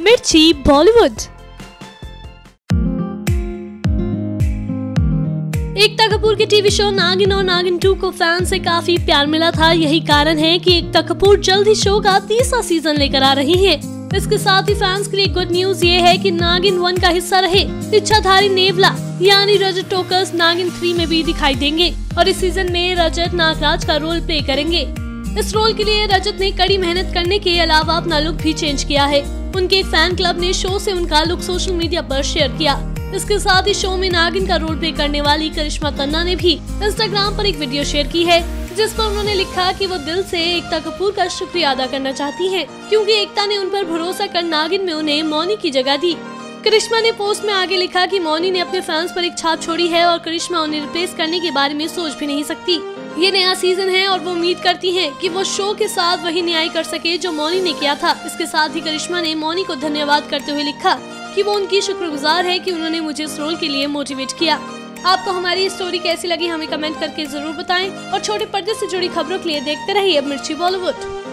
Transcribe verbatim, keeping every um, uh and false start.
मिर्ची बॉलीवुड। एकता कपूर के TV show नागिन और नागिन टू को फैन से काफी प्यार मिला था। यही कारण है कि एकता कपूर जल्द ही शो का तीसरा सीजन लेकर आ रही है। इसके साथ ही फैंस के लिए गुड न्यूज ये है कि नागिन वन का हिस्सा रहे इच्छाधारी नेवला यानी रजत टोकस नागिन थ्री में भी दिखाई देंगे और इस सीजन में रजत नागराज का रोल प्ले करेंगे। इस रोल के लिए रजत ने कड़ी मेहनत करने के अलावा अपना लुक भी चेंज किया है। उनके एक फैन क्लब ने शो से उनका लुक सोशल मीडिया पर शेयर किया। इसके साथ ही शो में नागिन का रोल प्ले करने वाली करिश्मा तन्ना ने भी इंस्टाग्राम पर एक वीडियो शेयर की है, जिस पर उन्होंने लिखा कि वो दिल से एकता कपूर का शुक्रिया अदा करना चाहती हैं, क्योंकि एकता ने उन पर भरोसा कर नागिन में उन्हें मौनी की जगह दी। करिश्मा ने पोस्ट में आगे लिखा कि मौनी ने अपने फैंस पर एक छाप छोड़ी है और करिश्मा उन्हें रिप्लेस करने के बारे में सोच भी नहीं सकती। ये नया सीजन है और वो उम्मीद करती हैं कि वो शो के साथ वही न्याय कर सके जो मौनी ने किया था। इसके साथ ही करिश्मा ने मौनी को धन्यवाद करते हुए लिखा कि वो उनकी शुक्रगुजार है कि उन्होंने मुझे इस रोल के लिए मोटिवेट किया। आपको हमारी स्टोरी कैसी लगी हमें कमेंट करके जरूर बताएं और छोटे पर्दे से जुड़ी खबरों के लिए देखते रहिए मिर्ची बॉलीवुड।